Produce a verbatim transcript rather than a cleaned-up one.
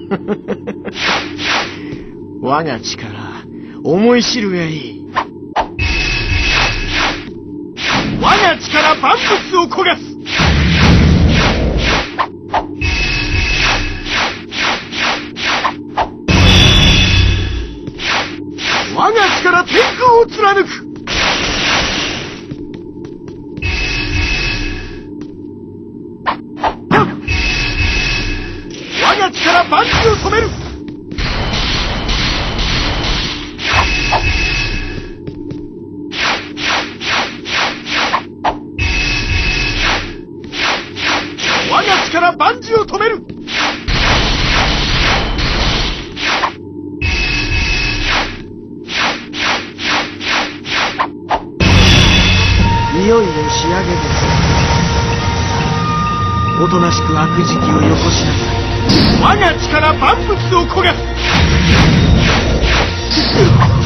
我が力、思い知るがいい。我が力、万物を焦がす。我が力、天空を貫く。我が力、万事を染める。我が力、万事を止める。いよいよ仕上げです。おとなしく悪時期をよこしなさい。我が力、万物を焦がす。